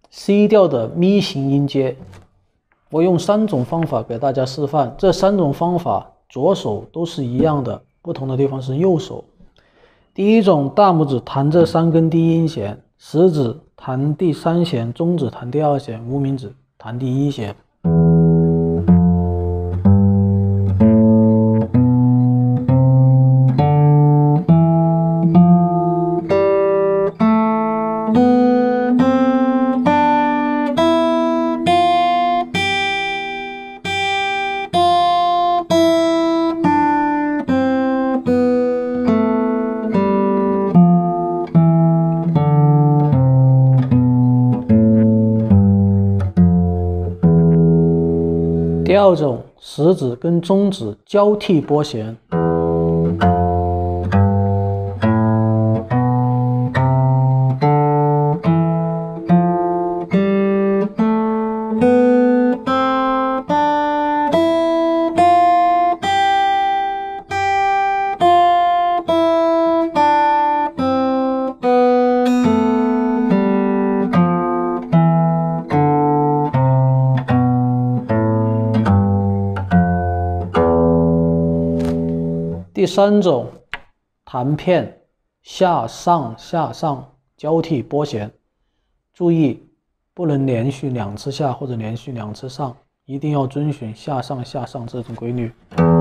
C 调的咪型音阶。我用3种方法给大家示范，这3种方法左手都是一样的，不同的地方是右手。第一种，大拇指弹这3根低音弦，食指弹第3弦，中指弹第2弦，无名指弹第1弦。第二种，食指跟中指交替拨弦。第3种，弹片下上下上交替拨弦，注意不能连续2次下或者连续2次上，一定要遵循下上下上这种规律。